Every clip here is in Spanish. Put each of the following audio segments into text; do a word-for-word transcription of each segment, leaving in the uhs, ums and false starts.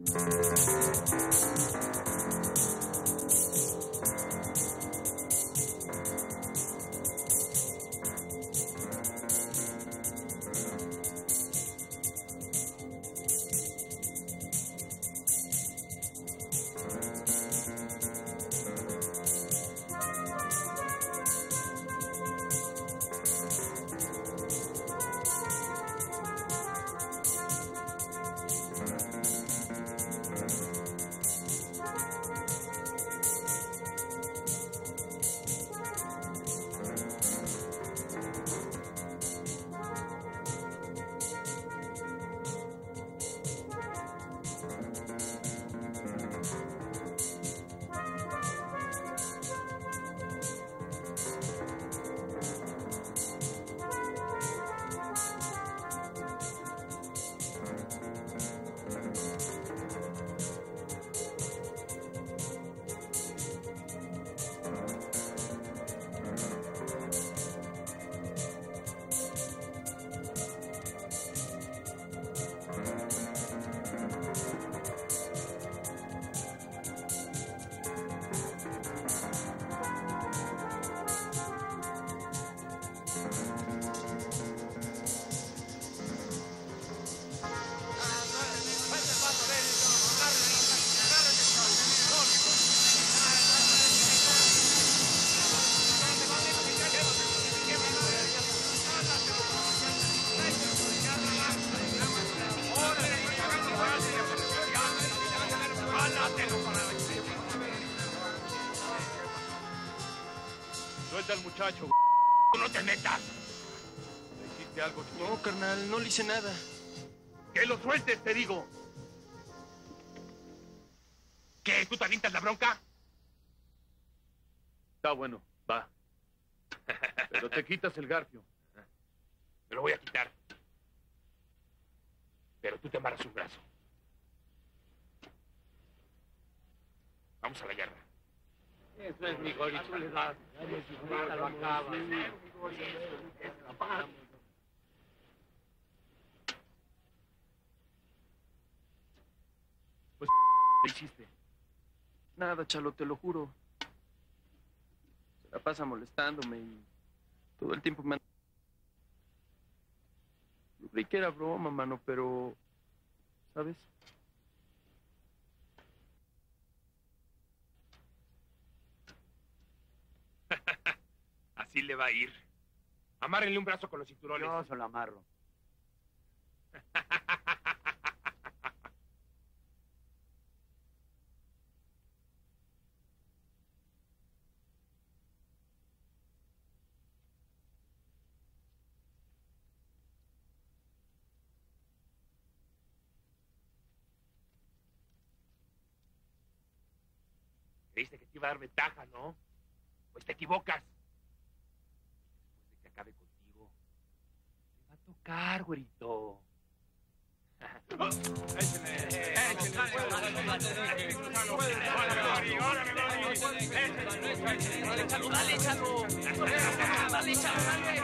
Suelta al muchacho. ¡No te metas! ¿Le hiciste algo, chico? No, carnal, no le hice nada. ¡Que lo sueltes, te digo! ¿Qué? ¿Tú te avientas la bronca? Está bueno, va. Pero te quitas el garfio. Me lo voy a quitar. Pero tú te amarras un brazo. Vamos a la guerra. Eso es mi gorichuledad. Ahorita lo acaba. Pues, ¿qué hiciste? Nada, Chalo, te lo juro. Se la pasa molestándome y todo el tiempo me anda... Yo creí que era broma, mano, pero... ¿Sabes? Así le va a ir. Amárrenle un brazo con los cinturones. Yo se lo amarro. Creíste que te iba a dar ventaja, ¿no? Pues te equivocas. Después de que acabe contigo, te va a tocar, güerito. Dale, Chalo. Dale, Chalo, dale.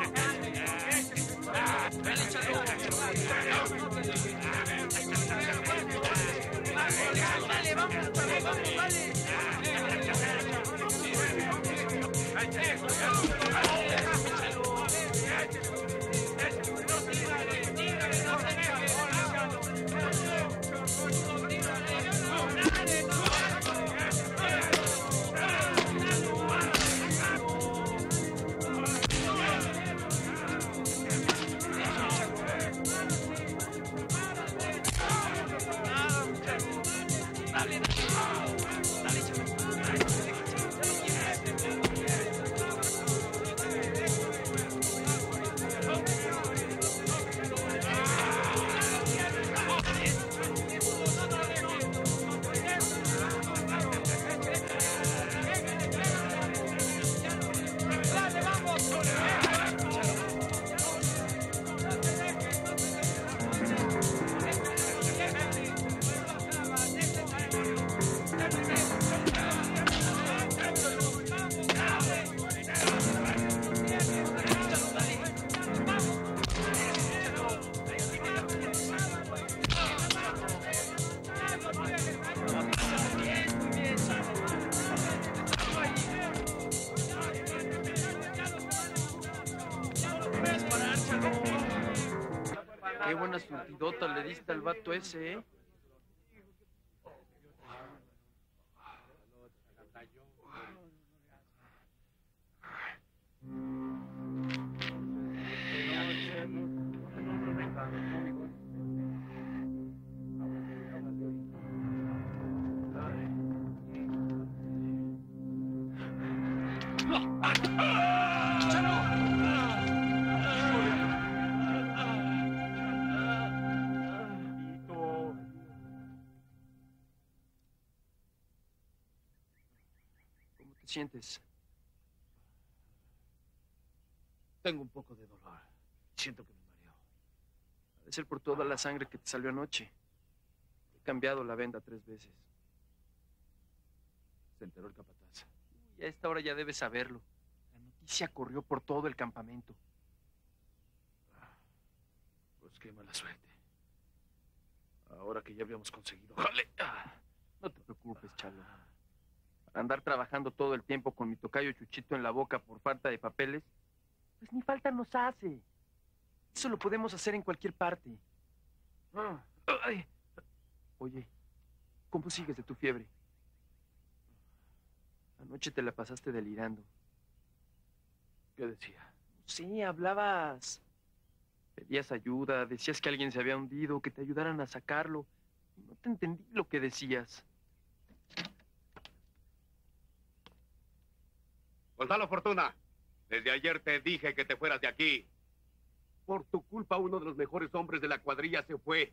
Dale, Chalo. Dale, vamos, vamos, dale. Dale, Qué buena surtidota le diste al vato ese, ¿eh? ¿Cómo te sientes? Tengo un poco de dolor. Siento que me mareo. Ha de ser por toda la sangre que te salió anoche. He cambiado la venda tres veces. Se enteró el capataz. Y a esta hora ya debes saberlo. La noticia corrió por todo el campamento. Pues qué mala suerte. Ahora que ya habíamos conseguido... ¡Jale! No te preocupes, Chalo. Para andar trabajando todo el tiempo con mi tocayo Chuchito en la boca por falta de papeles, pues ni falta nos hace. Eso lo podemos hacer en cualquier parte. Ay. Oye, ¿cómo sigues de tu fiebre? Anoche te la pasaste delirando. ¿Qué decía? No sé, hablabas. Pedías ayuda, decías que alguien se había hundido, que te ayudaran a sacarlo. No te entendí lo que decías. Gonzalo Fortuna, desde ayer te dije que te fueras de aquí. Por tu culpa, uno de los mejores hombres de la cuadrilla se fue.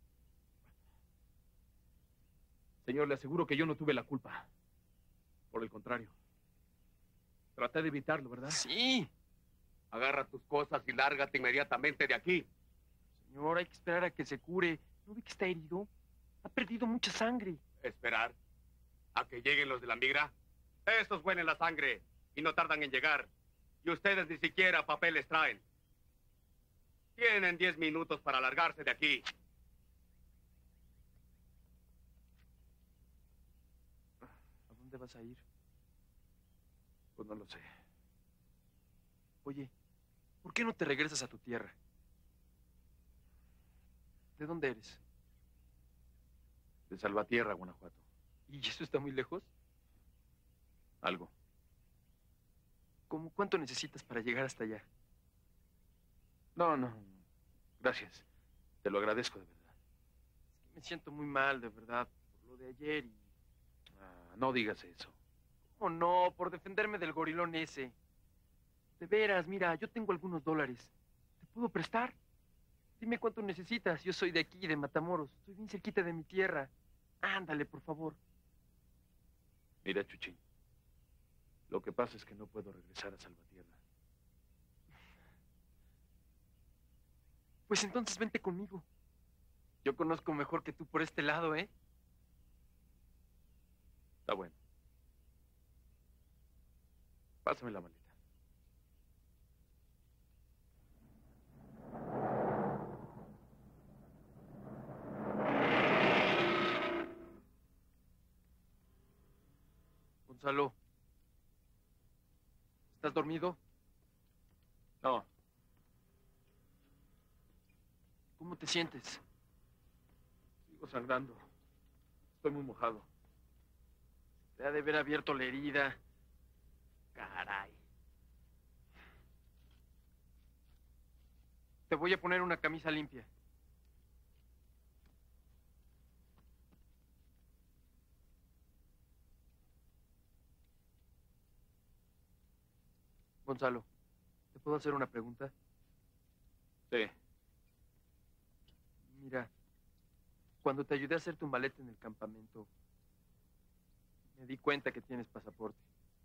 Señor, le aseguro que yo no tuve la culpa. Por el contrario. Traté de evitarlo, ¿verdad? Sí. Agarra tus cosas y lárgate inmediatamente de aquí. Señor, hay que esperar a que se cure. ¿No ve que está herido? Ha perdido mucha sangre. ¿Esperar a que lleguen los de la migra? Estos huelen la sangre y no tardan en llegar. Y ustedes ni siquiera papeles traen. Tienen diez minutos para largarse de aquí. ¿A dónde vas a ir? Pues no lo sé. Oye, ¿por qué no te regresas a tu tierra? ¿De dónde eres? De Salvatierra, Guanajuato. ¿Y eso está muy lejos? Algo. ¿Cómo cuánto necesitas para llegar hasta allá? No, no. Gracias. Te lo agradezco de verdad. Es que me siento muy mal, de verdad, por lo de ayer y... Ah, no digas eso. ¿Cómo no? Por defenderme del gorilón ese. De veras, mira, yo tengo algunos dólares. ¿Te puedo prestar? Dime cuánto necesitas. Yo soy de aquí, de Matamoros. Estoy bien cerquita de mi tierra. Ándale, por favor. Mira, Chuchín. Lo que pasa es que no puedo regresar a Salvatierra. Pues entonces vente conmigo. Yo conozco mejor que tú por este lado, ¿eh? Está bueno. Pásame la maleta. Gonzalo. ¿Estás dormido? No. ¿Cómo te sientes? Sigo sangrando. Estoy muy mojado. Te ha de haber abierto la herida. Caray. Te voy a poner una camisa limpia. Gonzalo, ¿te puedo hacer una pregunta? Sí. Mira, cuando te ayudé a hacer tu maleta en el campamento, me di cuenta que tienes pasaporte.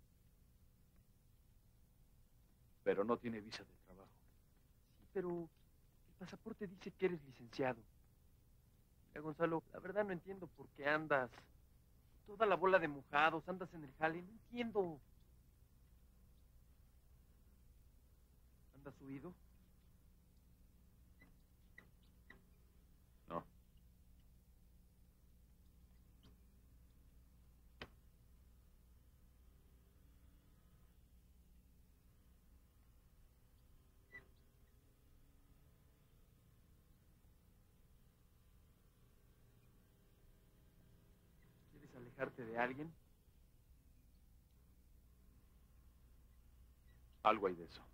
Pero no tiene visa de trabajo. Sí, pero el pasaporte dice que eres licenciado. Mira, Gonzalo, la verdad no entiendo por qué andas. Toda la bola de mojados, andas en el jale, no entiendo. ¿Andas huido? No. alejarte de alguien? Algo hay de eso.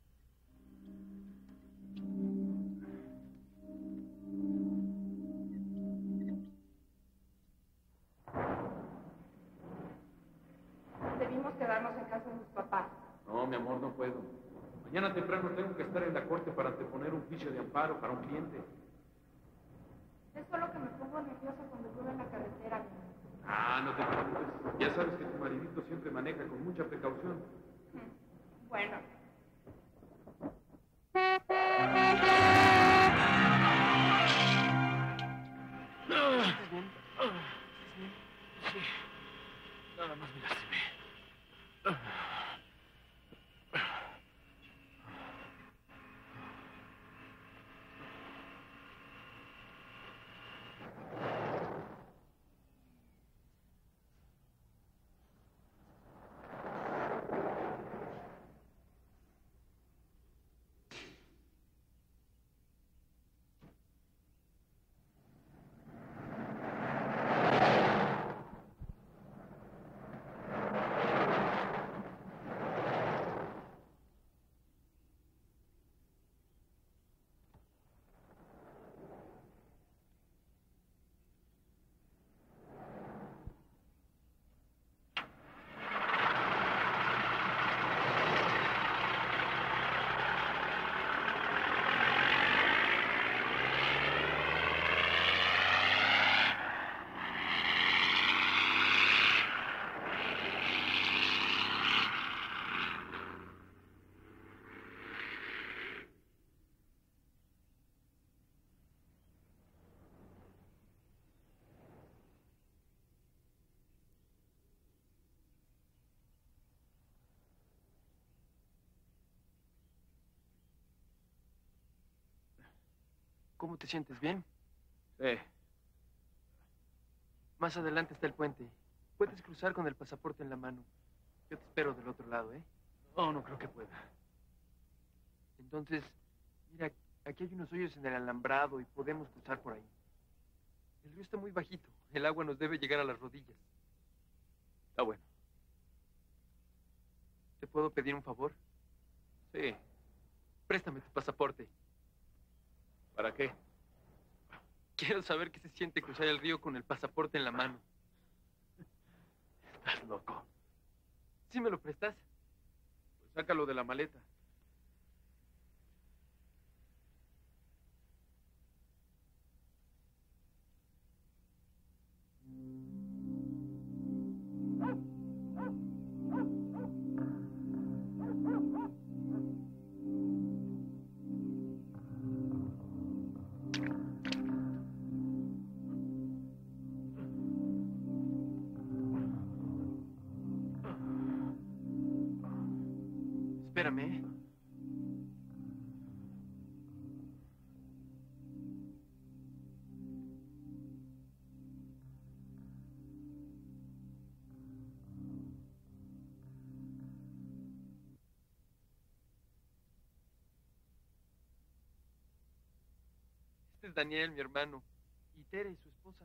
Debimos quedarnos en casa de mis papás. No, mi amor, no puedo. Mañana temprano tengo que estar en la corte para anteponer un juicio de amparo para un cliente. Es solo que me pongo nerviosa cuando llueve en la carretera, mi amor. Ah, no te preocupes. Ya sabes que tu maridito siempre maneja con mucha precaución. Bueno. ¿Estás bien? Sí. Nada más me lastimé. ¿Cómo te sientes? ¿Bien? Sí. Más adelante está el puente. Puedes cruzar con el pasaporte en la mano. Yo te espero del otro lado, ¿eh? No, no creo que pueda. Entonces, mira, aquí hay unos hoyos en el alambrado y podemos cruzar por ahí. El río está muy bajito. El agua nos debe llegar a las rodillas. Está bueno. ¿Te puedo pedir un favor? Sí. Préstame tu pasaporte. ¿Para qué? Quiero saber qué se siente cruzar el río con el pasaporte en la mano. Estás loco. ¿Sí me lo prestas? Pues sácalo de la maleta. Espérame, ¿eh? Este es Daniel, mi hermano. Y Tere, su esposa.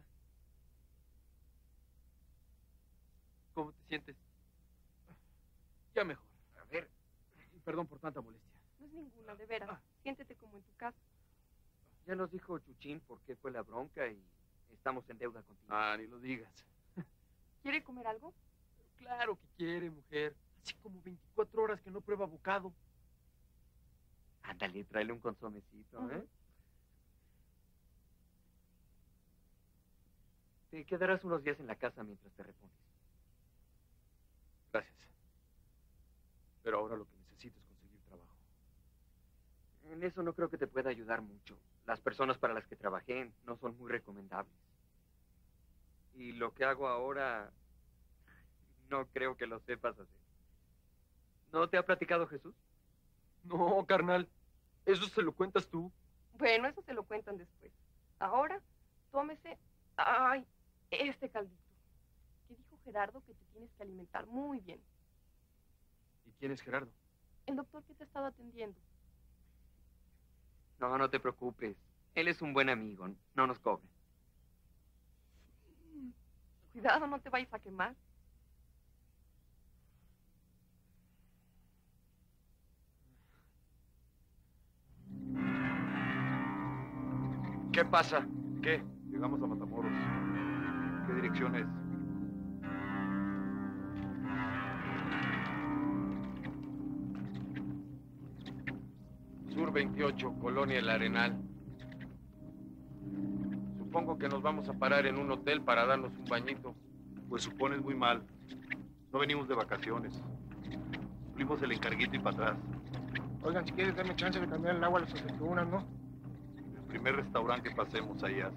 ¿Cómo te sientes? Ya mejor. A ver. Y perdón por tanta molestia. No es ninguna, de veras. Siéntete como en tu casa. Ya nos dijo Chuchín por qué fue la bronca y estamos en deuda contigo. Ah, ni lo digas. ¿Quiere comer algo? Claro que quiere, mujer. Hace como veinticuatro horas que no prueba bocado. Ándale, tráele un consomecito, ¿eh? Ujú. Te quedarás unos días en la casa mientras te repones. Gracias. Pero ahora lo que necesito es conseguir trabajo. En eso no creo que te pueda ayudar mucho. Las personas para las que trabajé no son muy recomendables. Y lo que hago ahora, no creo que lo sepas hacer. ¿No te ha platicado Jesús? No, carnal. Eso se lo cuentas tú. Bueno, eso se lo cuentan después. Ahora, tómese, ay, este caldito. Que dijo Gerardo que te tienes que alimentar muy bien. ¿Y quién es Gerardo? El doctor que te ha estado atendiendo. No, no te preocupes. Él es un buen amigo. No nos cobra. Cuidado, no te vayas a quemar. ¿Qué pasa? ¿Qué? Llegamos a Matamoros. ¿Qué dirección es? Sur veintiocho, Colonia El Arenal. Supongo que nos vamos a parar en un hotel para darnos un bañito. Pues supones muy mal. No venimos de vacaciones. Cumplimos el encarguito y para atrás. Oigan, si quieres, dame chance de cambiar el agua a las aceitunas, ¿no? El primer restaurante que pasemos allá.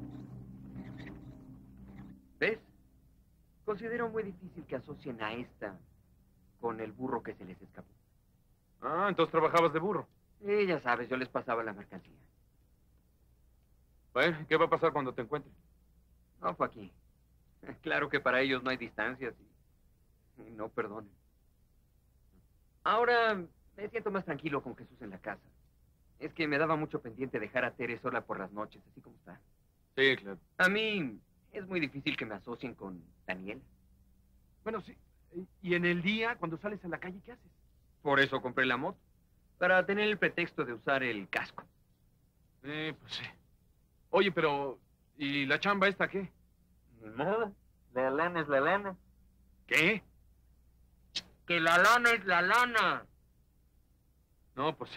¿Ves? Considero muy difícil que asocien a esta con el burro que se les escapó. Ah, entonces trabajabas de burro. Y ya sabes, yo les pasaba la mercancía. Bueno, ¿qué va a pasar cuando te encuentren? No, fue aquí. Claro que para ellos no hay distancias y, y no perdonen. Ahora me siento más tranquilo con Jesús en la casa. Es que me daba mucho pendiente dejar a Tere sola por las noches, así como está. Sí, claro. A mí es muy difícil que me asocien con Daniel. Bueno, sí. ¿Y en el día, cuando sales a la calle, qué haces? Por eso compré la moto, para tener el pretexto de usar el casco. Eh, pues sí. Oye, pero... ¿y la chamba esta qué? Nada, la lana es la lana. ¿Qué? Que la lana es la lana. No, pues sí.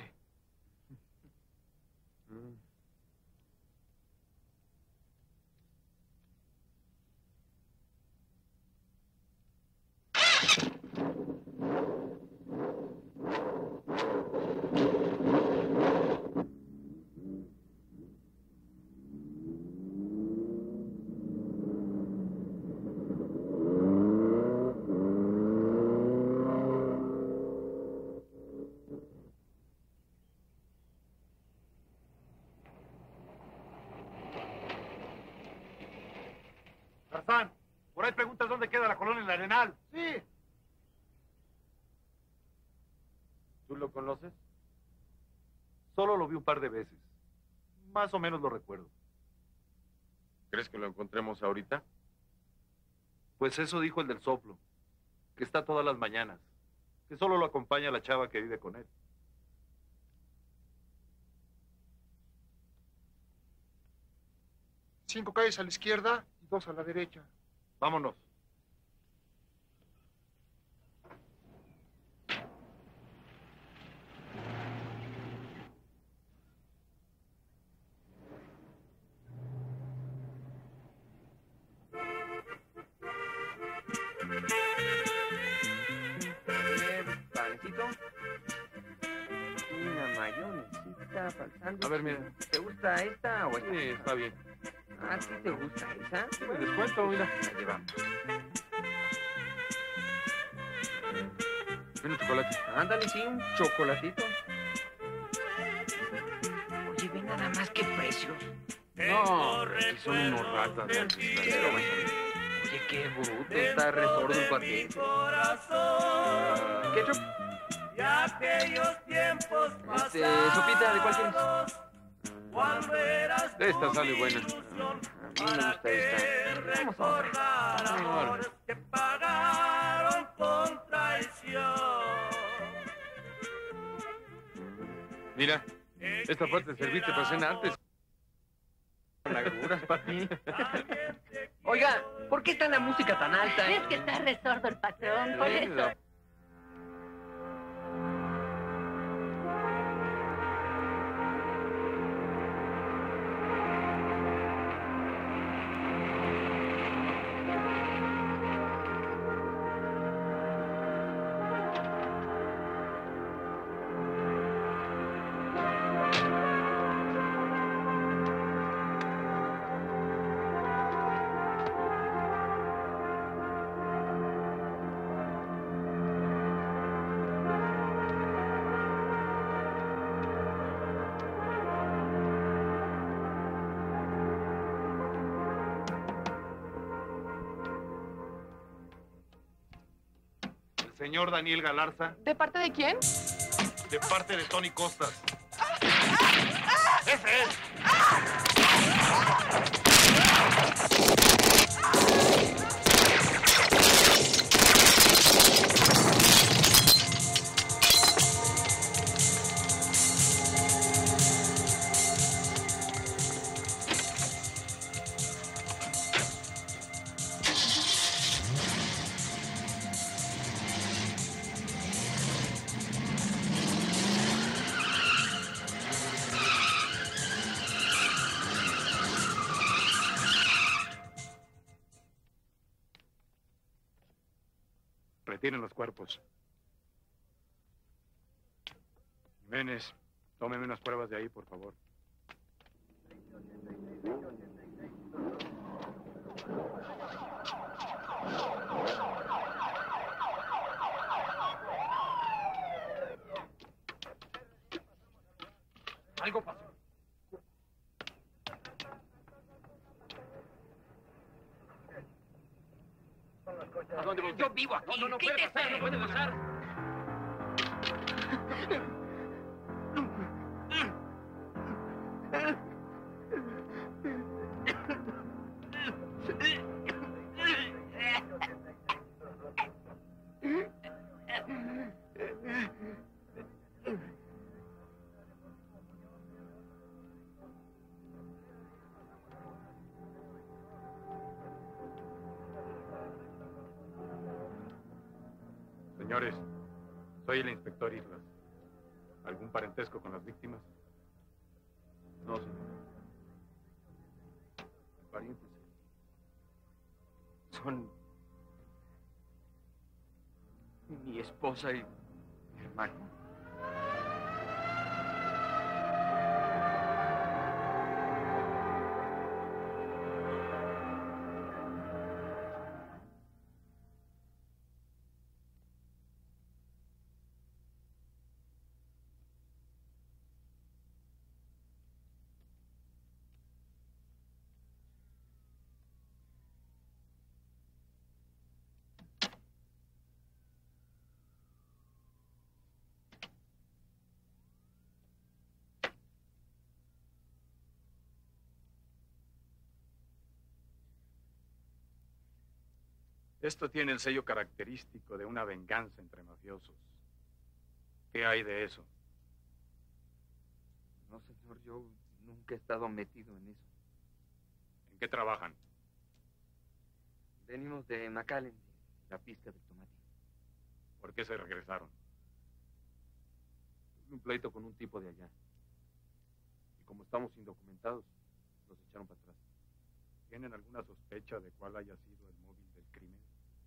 Mm. Tarzán, por ahí preguntas dónde queda la colonia El Arenal. Sí. ¿Tú lo conoces? Solo lo vi un par de veces. Más o menos lo recuerdo. ¿Crees que lo encontremos ahorita? Pues eso dijo el del soplo, que está todas las mañanas, que solo lo acompaña la chava que vive con él. Cinco calles a la izquierda y dos a la derecha. Vámonos. Panecito. Una mayonesita faltando. A ver, mira. ¿Te gusta esta o esta? Sí, está bien. ¿A ti te gusta esa? Tiene descuento, mira. La llevamos. Ven un chocolate. Ándale, sí, un chocolatito. Oye, ve nada más que precios. No, que son unos ratas. Pero bueno, oye, qué bruto. Está resordo el cuate. ¿Ketchup? Este, sopita, ¿de cuál quieres? Esta sale buena. A mí me gusta esta. Vamos a otra. Ahora. Mira, esta parte de servirte para cenar antes. Laguras, papi. Oiga, ¿por qué está la música tan alta? Es que está resordo el patrón, por eso. Señor Daniel Galarza. ¿De parte de quién? De parte de Tony Costas. ¡Ese es! Retiren los cuerpos. Jiménez, tómeme unas pruebas de ahí, por favor. Algo pasó. ¿A dónde voy? Yo vivo aquí. No, no, no puede pasar, no puede pasar. Señores, soy el inspector Islas. ¿Algún parentesco con las víctimas? No, señor. Parientes. Son mi esposa y mi hermano. Esto tiene el sello característico de una venganza entre mafiosos. ¿Qué hay de eso? No, señor, yo nunca he estado metido en eso. ¿En qué trabajan? Venimos de McAllen, la pista del tomate. ¿Por qué se regresaron? Un pleito con un tipo de allá. Y como estamos indocumentados, nos echaron para atrás. ¿Tienen alguna sospecha de cuál haya sido el móvil del crimen?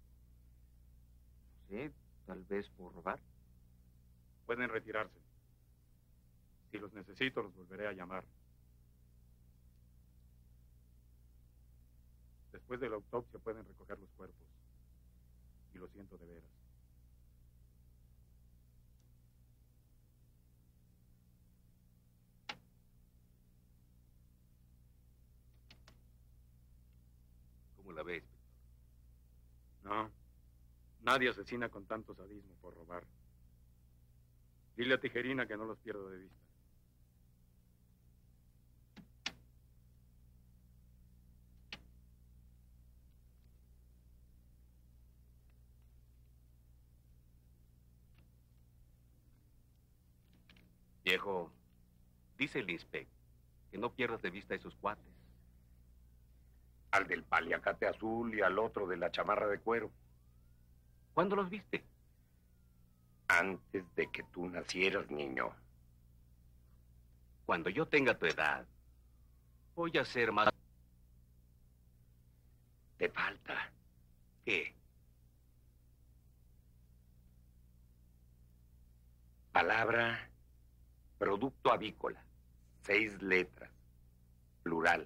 No sé, tal vez por robar. Pueden retirarse. Si los necesito, los volveré a llamar. Después de la autopsia pueden recoger los cuerpos. Y lo siento de veras. ¿Cómo la ves? No. Nadie asesina con tanto sadismo por robar. Dile a Tijerina que no los pierdo de vista. Viejo, dice el inspector que no pierdas de vista a esos cuates. Al del paliacate azul y al otro de la chamarra de cuero. ¿Cuándo los viste? Antes de que tú nacieras, niño. Cuando yo tenga tu edad, voy a ser más... Te falta. ¿Qué? Palabra, producto avícola, seis letras, plural.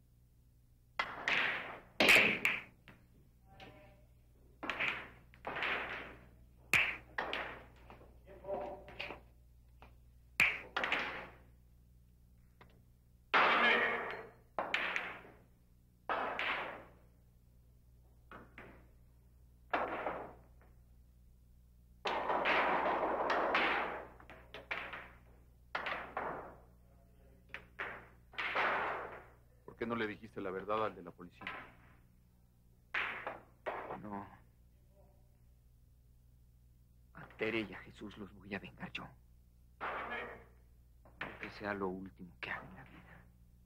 ¿Por qué no le dijiste la verdad al de la policía? No. A Tere y a Jesús los voy a vengar yo. Aunque sea lo último que haga en la vida.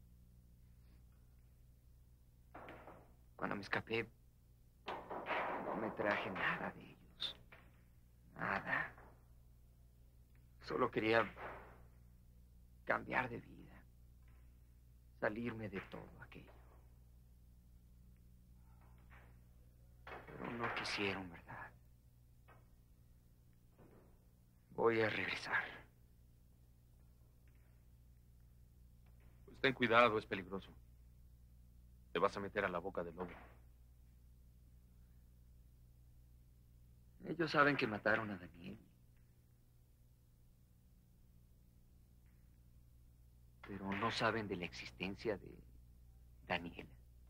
Cuando me escapé, no me traje nada de ellos. Nada. Solo quería cambiar de vida. Salirme de todo aquello. Pero no quisieron, ¿verdad? Voy a regresar. Pues ten cuidado, es peligroso. Te vas a meter a la boca del lobo. Ellos saben que mataron a Daniel. Pero no saben de la existencia de Daniela.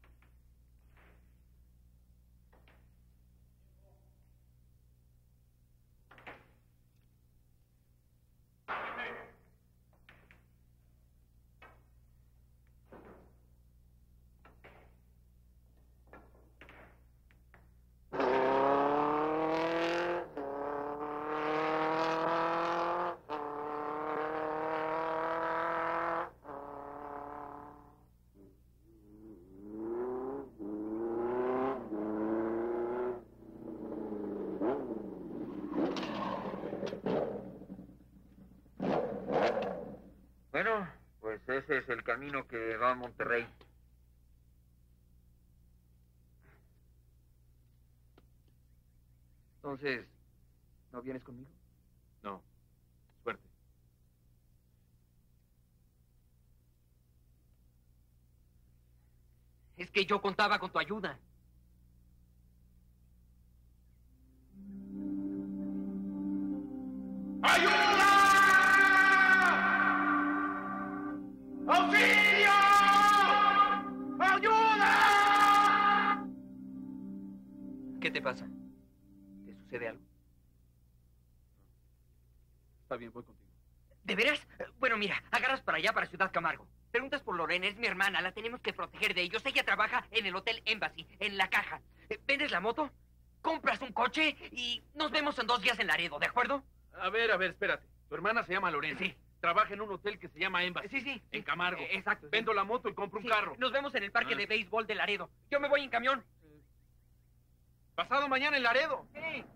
Bueno, pues ese es el camino que va a Monterrey. Entonces, ¿no vienes conmigo? No. Suerte. Es que yo contaba con tu ayuda. ¡Auxilio! ¡Ayuda! ¿Qué te pasa? ¿Te sucede algo? Está bien, voy contigo. ¿De veras? Bueno, mira, agarras para allá, para Ciudad Camargo. Preguntas por Lorena, es mi hermana, la tenemos que proteger de ellos. Ella trabaja en el Hotel Embassy, en la caja. ¿Vendes la moto? ¿Compras un coche? Y nos vemos en dos días en Laredo, ¿de acuerdo? A ver, a ver, espérate. Tu hermana se llama Lorena. Sí. Trabaja en un hotel que se llama Embassy. Sí, sí. En Camargo. Eh, exacto. Vendo la moto y compro un Sí, carro. Nos vemos en el parque Ah. de béisbol de Laredo. Yo me voy en camión. Pasado mañana en Laredo. Sí.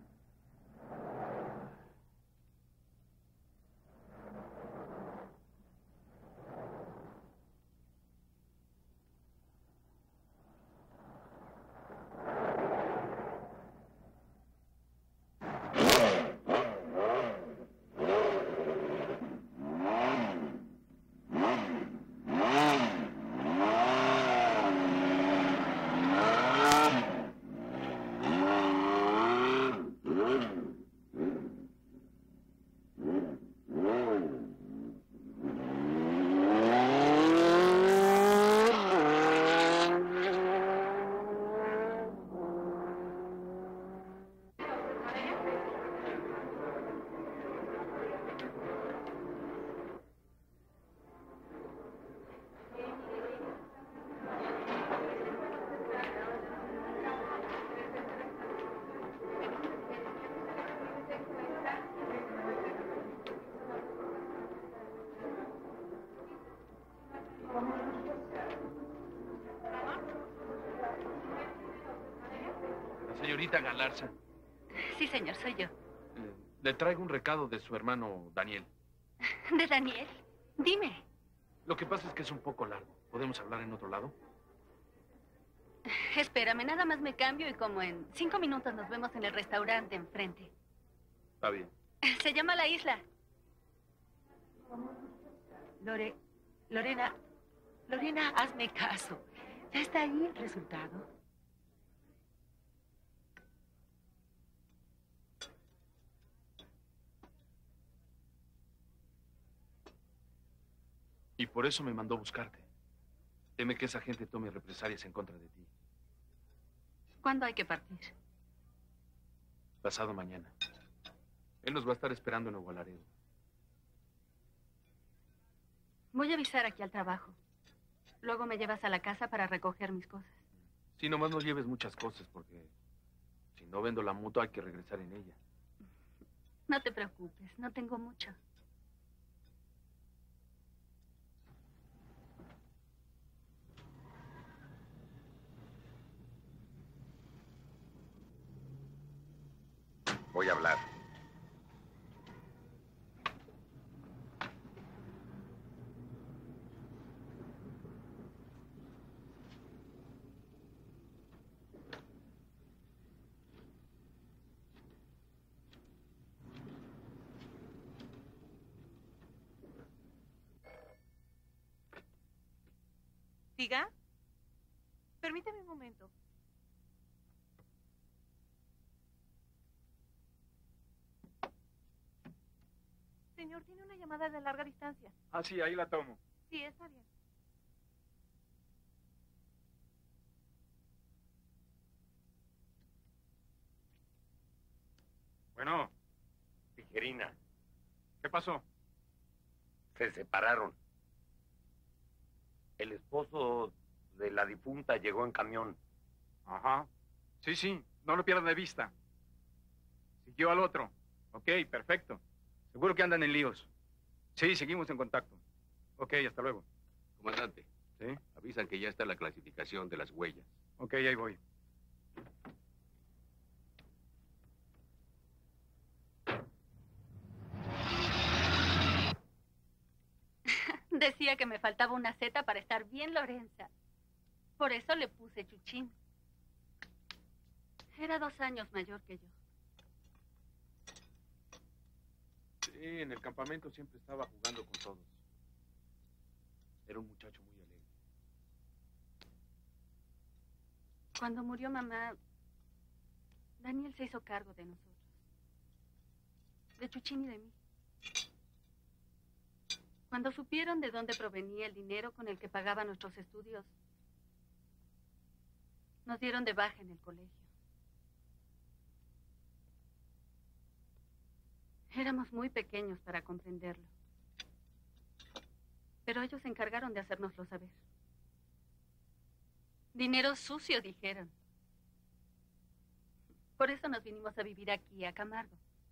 La señorita Galarza. Sí, señor, soy yo. Eh, le traigo un recado de su hermano Daniel. ¿De Daniel? Dime. Lo que pasa es que es un poco largo. ¿Podemos hablar en otro lado? Espérame, nada más me cambio y como en cinco minutos nos vemos en el restaurante enfrente. Está bien. Se llama La Isla. Lore, Lorena, Lorena, hazme caso. ¿Ya está ahí el resultado? Y por eso me mandó buscarte. Teme que esa gente tome represalias en contra de ti. ¿Cuándo hay que partir? Pasado mañana. Él nos va a estar esperando en Nuevo Laredo. Voy a avisar aquí al trabajo. Luego me llevas a la casa para recoger mis cosas. Sí, nomás no lleves muchas cosas porque si no vendo la moto hay que regresar en ella. No te preocupes, no tengo mucho. Voy a hablar. ¿Diga? Permítame un momento. Señor, tiene una llamada de larga distancia. Ah, sí, ahí la tomo. Sí, está bien. Bueno. Tijerina. ¿Qué pasó? Se separaron. El esposo de la difunta llegó en camión. Ajá. Sí, sí, no lo pierdas de vista. Siguió al otro. Ok, perfecto. Seguro que andan en líos. Sí, seguimos en contacto. Ok, hasta luego. Comandante. ¿Sí? Avisan que ya está la clasificación de las huellas. Ok, ahí voy. Decía que me faltaba una Z para estar bien Lorenza. Por eso le puse Chuchín. Era dos años mayor que yo. Sí, en el campamento siempre estaba jugando con todos. Era un muchacho muy alegre. Cuando murió mamá, Daniel se hizo cargo de nosotros. De Chuchín y de mí. Cuando supieron de dónde provenía el dinero con el que pagaba nuestros estudios, nos dieron de baja en el colegio. Éramos muy pequeños para comprenderlo. Pero ellos se encargaron de hacérnoslo saber. Dinero sucio, dijeron. Por eso nos vinimos a vivir aquí, a Camargo.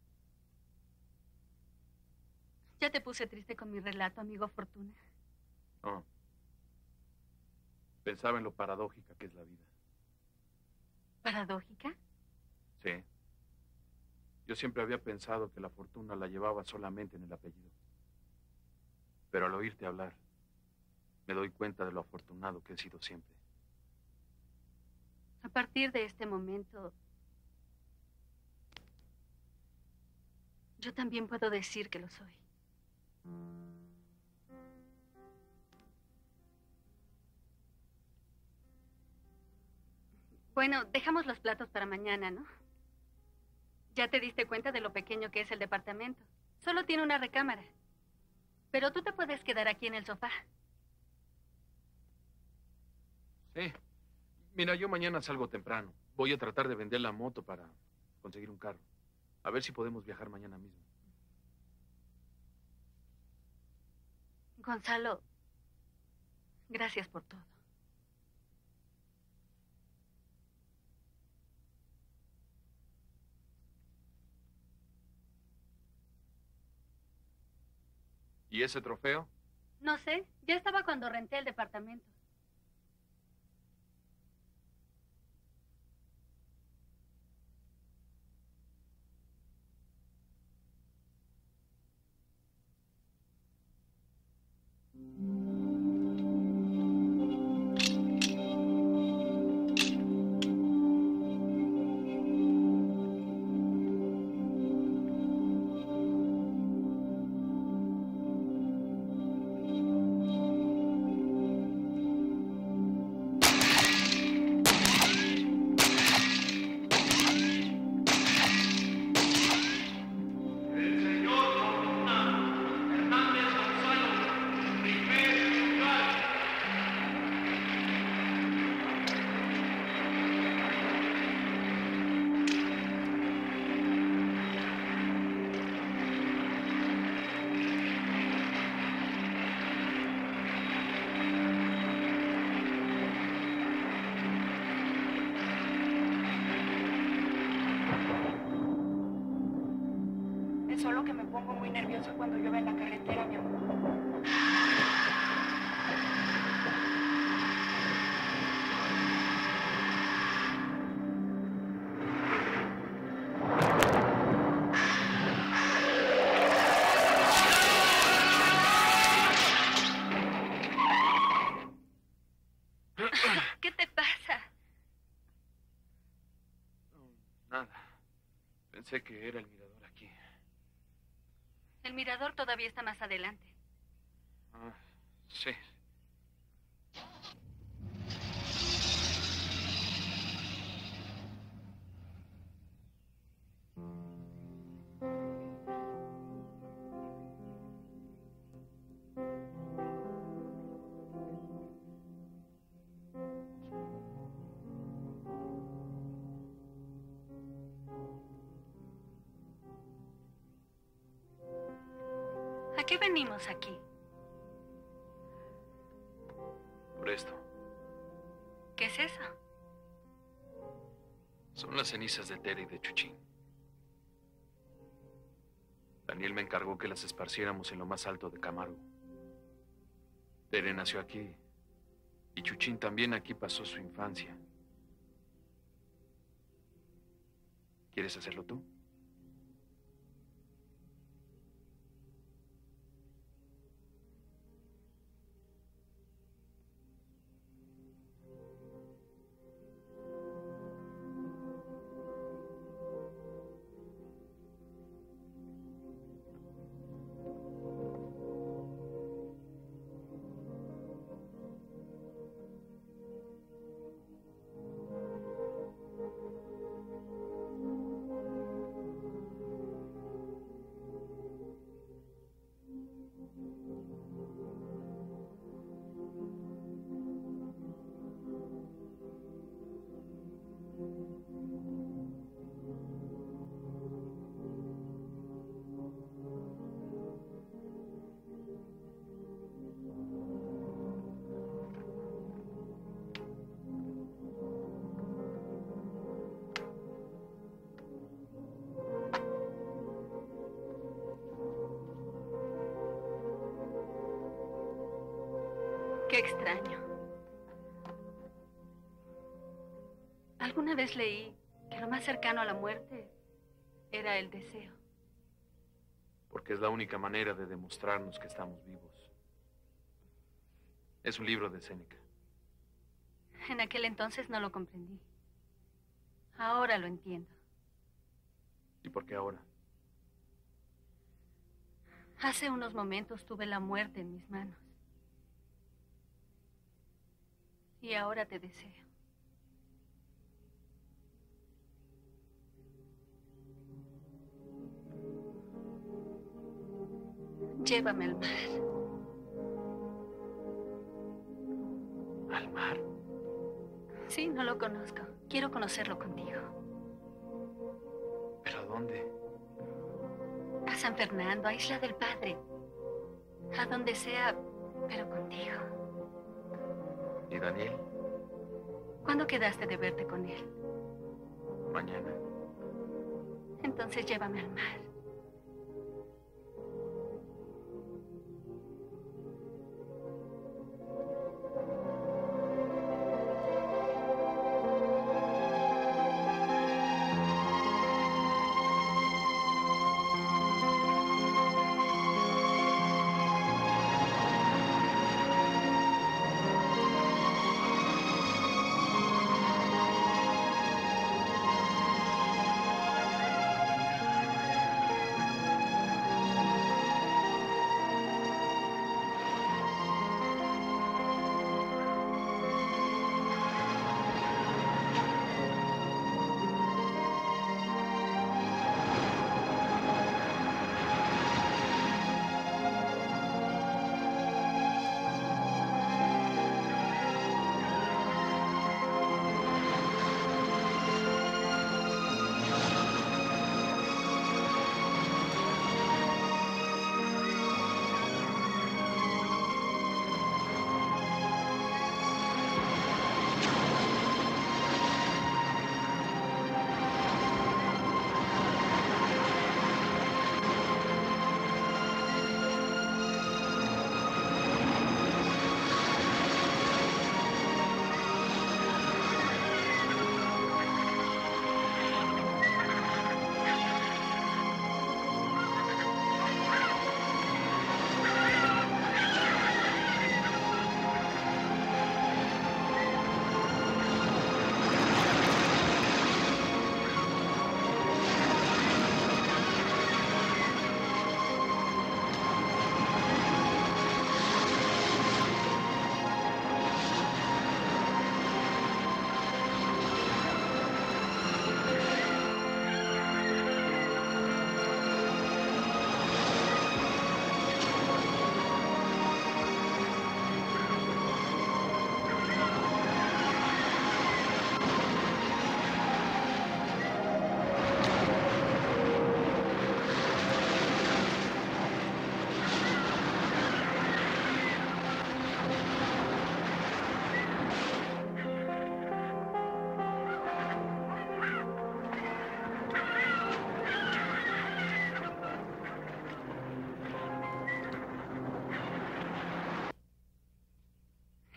¿Ya te puse triste con mi relato, amigo Fortuna? No. Pensaba en lo paradójica que es la vida. ¿Paradójica? Sí. Yo siempre había pensado que la fortuna la llevaba solamente en el apellido. Pero al oírte hablar, me doy cuenta de lo afortunado que he sido siempre. A partir de este momento, yo también puedo decir que lo soy. Bueno, dejamos los platos para mañana, ¿no? Ya te diste cuenta de lo pequeño que es el departamento. Solo tiene una recámara. Pero tú te puedes quedar aquí en el sofá. Sí. Mira, yo mañana salgo temprano. Voy a tratar de vender la moto para conseguir un carro. A ver si podemos viajar mañana mismo. Gonzalo, gracias por todo. ¿Y ese trofeo? No sé, ya estaba cuando renté el departamento. Solo que me pongo muy nerviosa cuando llueve en la carretera, mi amor. ¿Qué te pasa? No, nada. Pensé que era el mirador aquí. El mirador todavía está más adelante. Ah, sí. qué venimos aquí? Por esto. ¿Qué es eso? Son las cenizas de Tere y de Chuchín. Daniel me encargó que las esparciéramos en lo más alto de Camargo. Tere nació aquí y Chuchín también aquí pasó su infancia. ¿Quieres hacerlo tú? Qué extraño. Alguna vez leí que lo más cercano a la muerte era el deseo. Porque es la única manera de demostrarnos que estamos vivos. Es un libro de Séneca. En aquel entonces no lo comprendí. Ahora lo entiendo. ¿Y por qué ahora? Hace unos momentos tuve la muerte en mis manos. Y ahora te deseo. Llévame al mar. ¿Al mar? Sí, no lo conozco. Quiero conocerlo contigo. ¿Pero a dónde? A San Fernando, a Isla del Padre. A donde sea, pero contigo. ¿Y Daniel? ¿Cuándo quedaste de verte con él? Mañana. Entonces llévame al mar.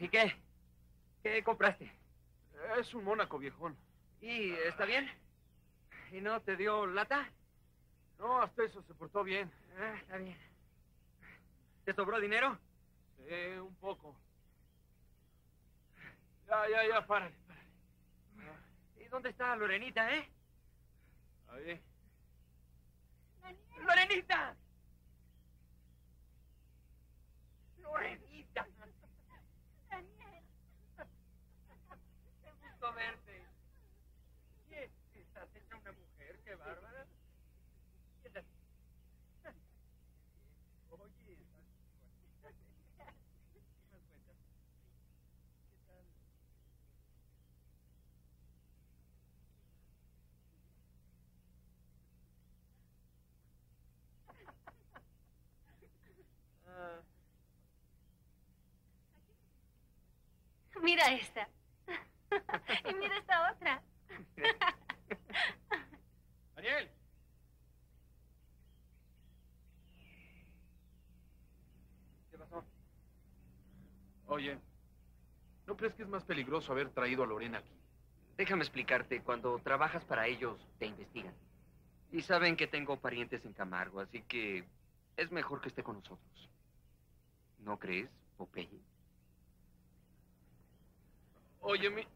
¿Y qué? ¿Qué compraste? Es un Mónaco viejón. ¿Y está bien? ¿Y no te dio lata? No, hasta eso se portó bien. Ah, está bien. ¿Te sobró dinero? Sí, un poco. Ya, ya, ya, párale, párale. ¿Y dónde está Lorenita, eh? Ahí. ¡Lorenita! ¡Lorenita! Daniel. ¡Qué gusto verte! ¿Qué? ¿Estás hecha una mujer? ¡Qué bárbara! Siéntate. Oye, estás bonita. ¿Qué más cuentas? ¿Qué tal? Ah. Mira esta. Y mira esta otra. Daniel. ¿Qué pasó? Oye, ¿no crees que es más peligroso haber traído a Lorena aquí? Déjame explicarte. Cuando trabajas para ellos, te investigan. Y saben que tengo parientes en Camargo, así que es mejor que esté con nosotros. ¿No crees, Popeye? Oye, mi...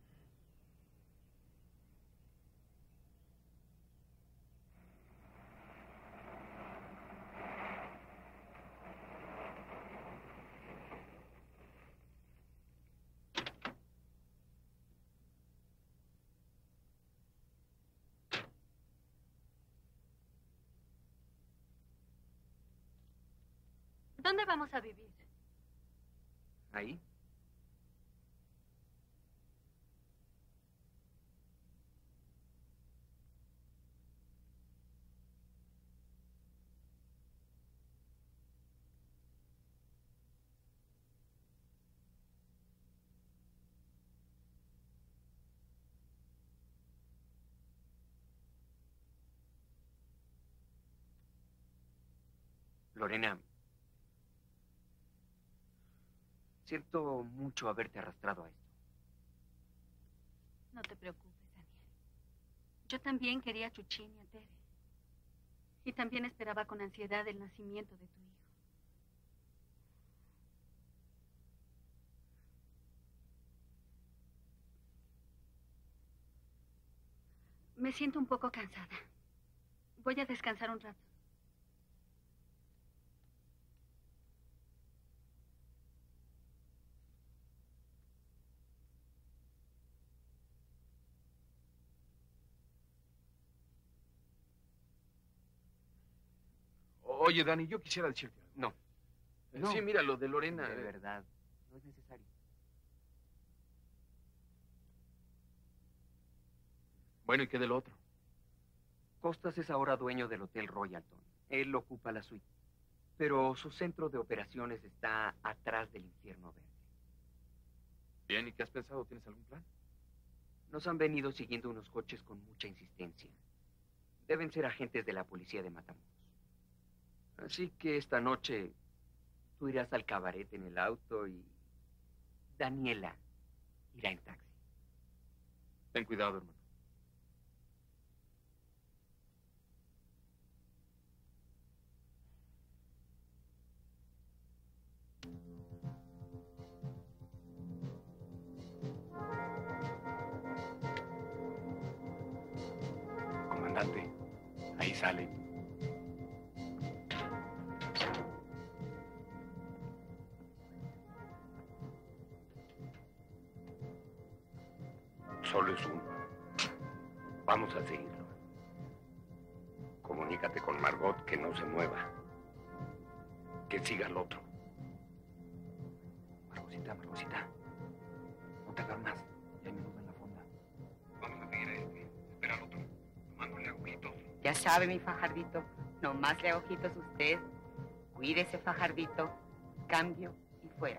¿Dónde vamos a vivir? ¿Ahí? Lorena, siento mucho haberte arrastrado a esto. No te preocupes, Daniel. Yo también quería a Chuchín y a Tere. Y también esperaba con ansiedad el nacimiento de tu hijo. Me siento un poco cansada. Voy a descansar un rato. Oye, Dani, yo quisiera decirte algo. No. Eh, No. Sí, mira, lo de Lorena... De eh, verdad, no es necesario. Bueno, ¿y qué del otro? Costas es ahora dueño del Hotel Royalton. Él ocupa la suite. Pero su centro de operaciones está atrás del Infierno Verde. Bien, ¿y qué has pensado? ¿Tienes algún plan? Nos han venido siguiendo unos coches con mucha insistencia. Deben ser agentes de la policía de Matamoros. Así que esta noche tú irás al cabaret en el auto y Daniela irá en taxi. Ten cuidado, hermano. Comandante, ahí sale. Solo es uno. Vamos a seguirlo. Comunícate con Margot que no se mueva. Que siga al otro. Margosita, Margosita. No te hagas más. Ya hay menudo en la fonda. Vamos a seguir a este. Espera al otro. Tomándole agujitos. Ya sabe, mi Fajardito. Nomás le hago ojitos a usted. Cuídese, Fajardito. Cambio y fuera.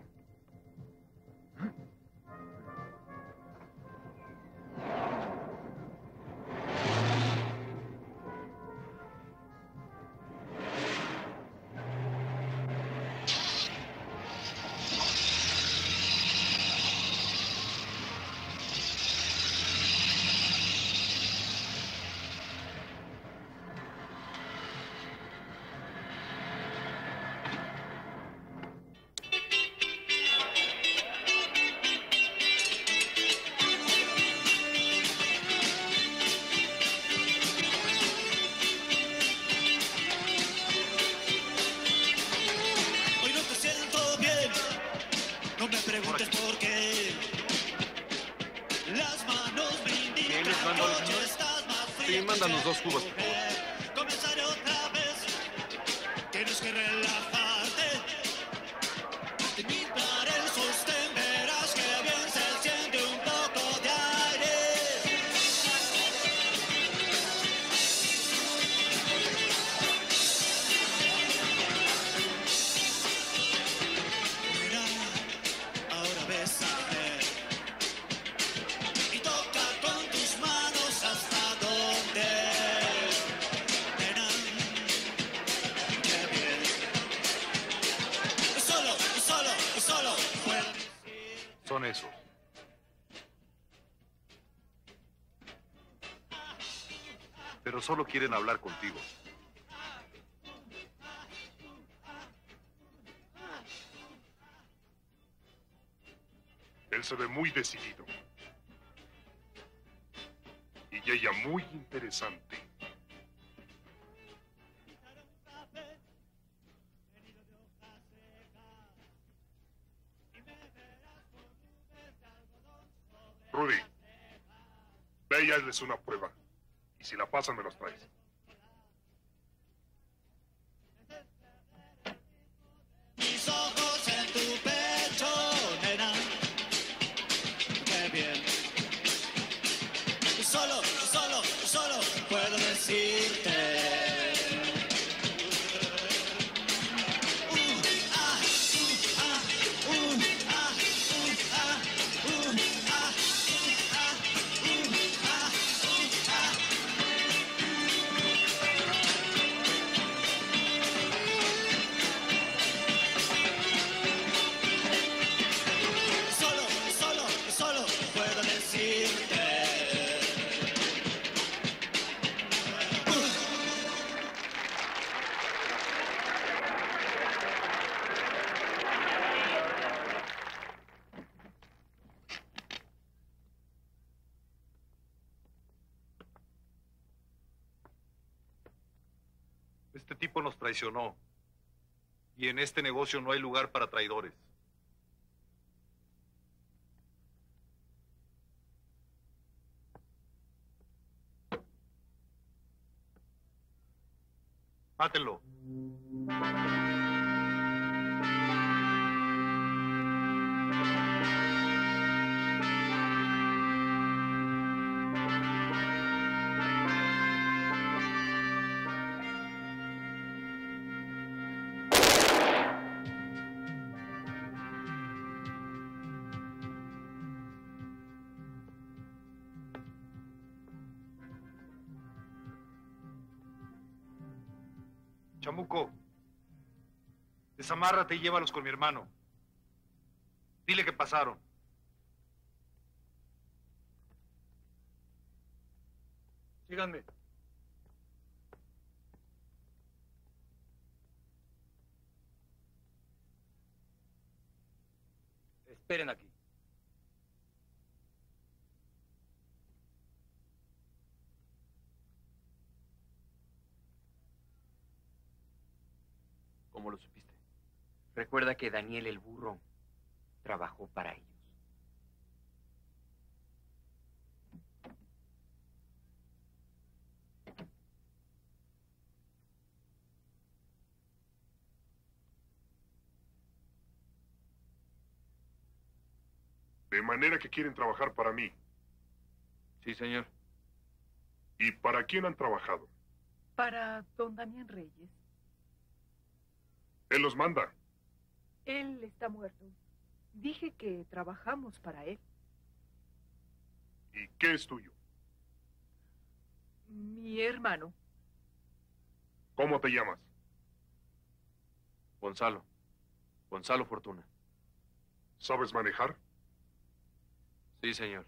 por aquí. ¿Quién les manda a los señores? Sí, mándanos dos cubos, por favor. Comenzaré otra vez. Tienes que relajarte. Imitar el sostén, verás que bien se siente un poco de aire. Mira, ahora bésame y toca con tus manos hasta donde. Nena, qué bien. Solo, solo, solo puedo. Son esos. Pero solo quieren hablar contigo. Él se ve muy decidido. Y ella muy interesante. Rudy, ve y hazles una prueba. Y si la pasan, me los traes. Mis ojos en tu pecho, nena. Qué bien. Solo, solo, solo puedo decirte. Uh, ah, uh, ah, uh, ah, uh, ah, uh, ah, uh, ah, uh, ah, uh, ah. Solo, solo, solo puedo decirte. Este tipo nos traicionó. Y en este negocio no hay lugar para traidores. Mátenlo. Chamuco, desamárrate y llévalos con mi hermano. Dile que pasaron. Síganme. Esperen aquí. ¿Cómo lo supiste? Recuerda que Daniel el burro trabajó para ellos. De manera que quieren trabajar para mí. Sí, señor. ¿Y para quién han trabajado? Para don Damián Reyes. Él los manda. Él está muerto. Dije que trabajamos para él. ¿Y qué es tuyo? Mi hermano. ¿Cómo te llamas? Gonzalo. Gonzalo Fortuna. ¿Sabes manejar? Sí, señor.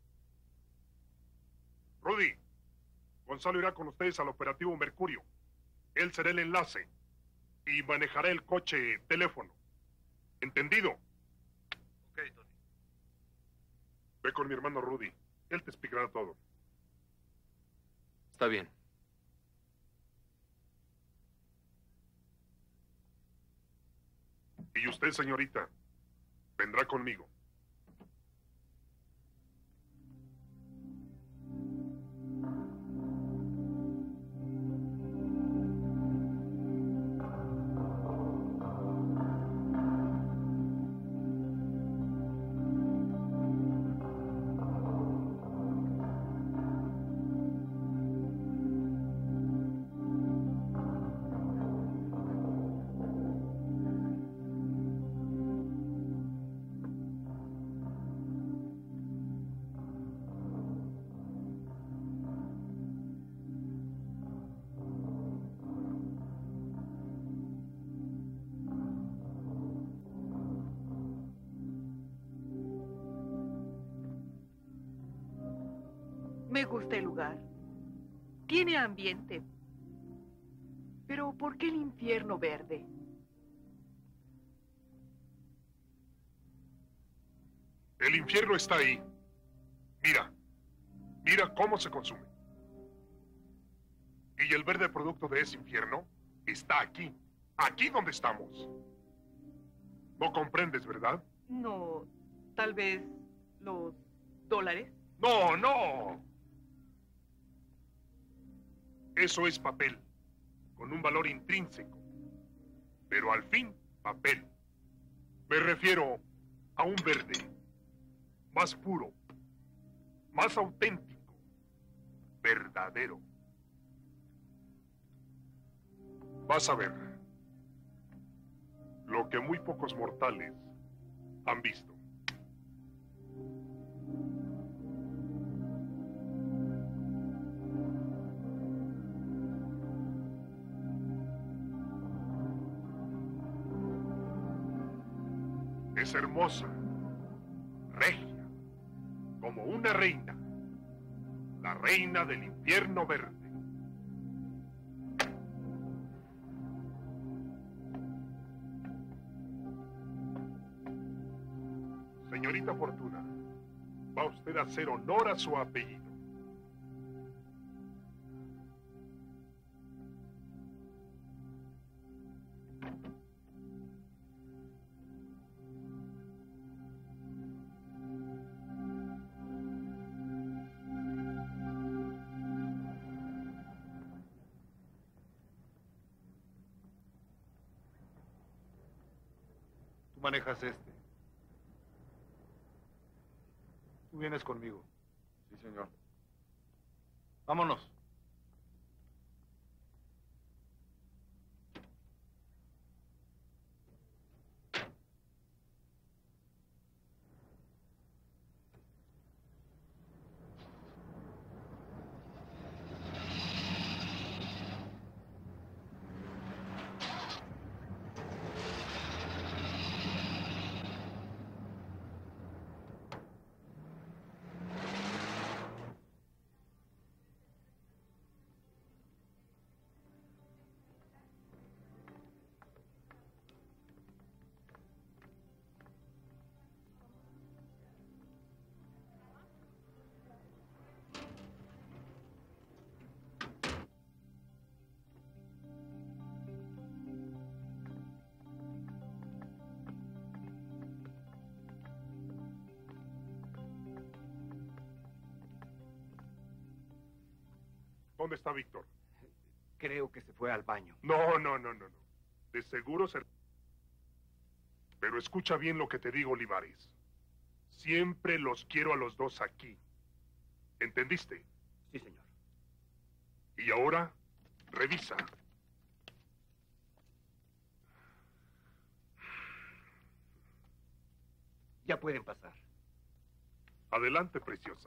Rudy, Gonzalo irá con ustedes al operativo Mercurio. Él será el enlace y manejará el coche teléfono. ¿Entendido? Ok, Tony. Ve con mi hermano Rudy. Él te explicará todo. Está bien. Y usted, señorita, vendrá conmigo. Me gusta el lugar. Tiene ambiente. Pero ¿por qué el infierno verde? El infierno está ahí. Mira. Mira cómo se consume. Y el verde producto de ese infierno está aquí. Aquí donde estamos. ¿No comprendes, verdad? No, tal vez los dólares. No, no. Eso es papel, con un valor intrínseco. Pero al fin, papel. Me refiero a un verde más puro, más auténtico, verdadero. Vas a ver lo que muy pocos mortales han visto. Es hermosa, regia, como una reina, la reina del infierno verde. Señorita Fortuna, va usted a hacer honor a su apellido. Tú manejas este. Tú vienes conmigo. Sí, señor. Vámonos. ¿Dónde está Víctor? Creo que se fue al baño. No, no, no, no, no. De seguro se... Pero escucha bien lo que te digo, Olivares. Siempre los quiero a los dos aquí. ¿Entendiste? Sí, señor. Y ahora, revisa. Ya pueden pasar. Adelante, preciosa.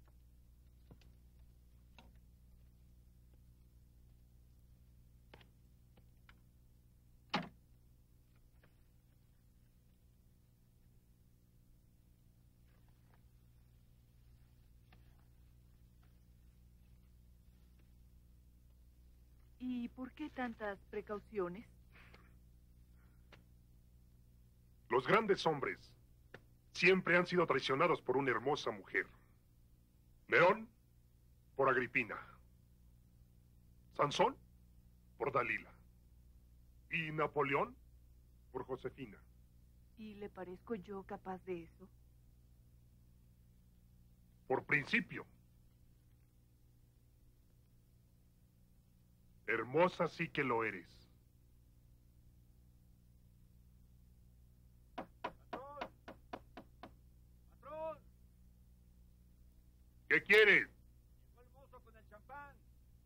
¿Y por qué tantas precauciones? Los grandes hombres siempre han sido traicionados por una hermosa mujer. Nerón, por Agripina. Sansón, por Dalila. Y Napoleón, por Josefina. ¿Y le parezco yo capaz de eso? Por principio. Hermosa sí que lo eres. ¡Patrón! ¡Patrón! ¿Qué quieres? Llegó el mozo con el champán.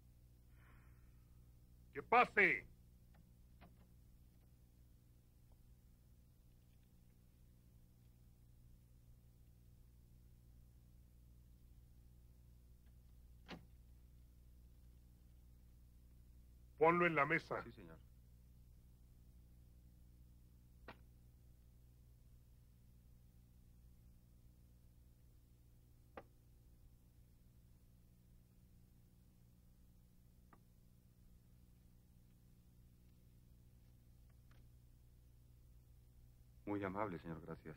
¡Que pase! Ponlo en la mesa. Sí, señor. Muy amable, señor, gracias.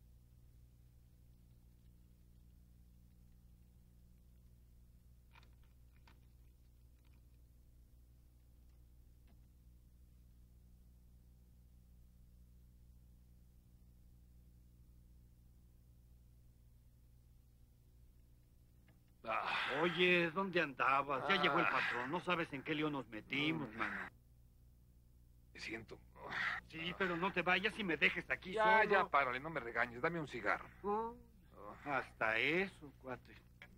Oye, ¿dónde andabas? Ya llegó el patrón. No sabes en qué lío nos metimos, mano. Me siento. Sí, pero no te vayas y me dejes aquí Ya, solo. ya, párale, no me regañes. Dame un cigarro. Oh, hasta eso, cuate.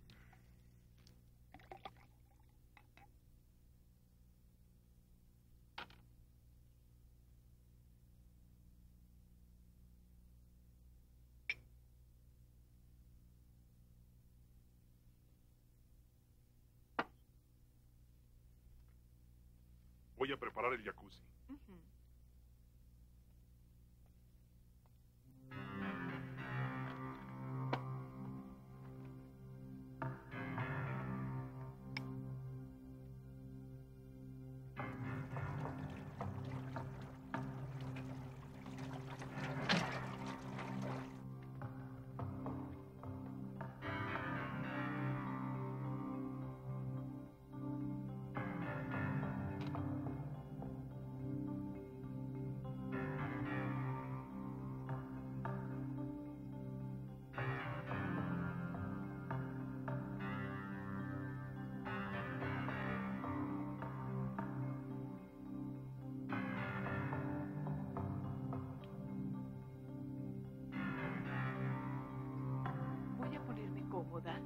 Voy a preparar el jacuzzi. Voy a ponerme cómoda.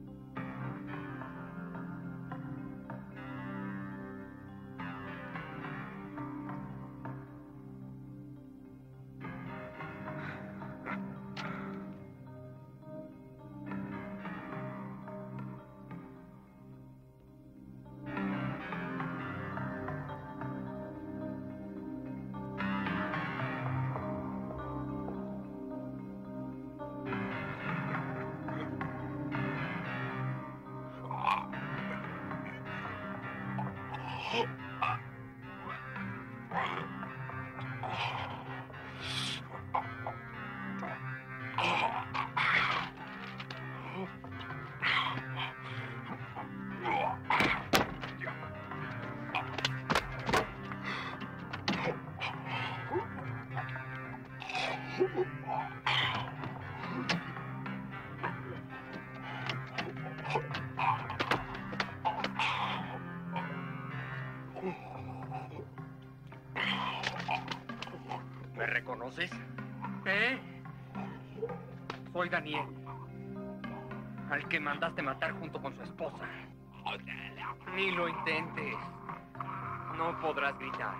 ¿Me reconoces? ¿Eh? Soy Daniel, al que mandaste matar junto con su esposa. Ni lo intentes. No podrás gritar.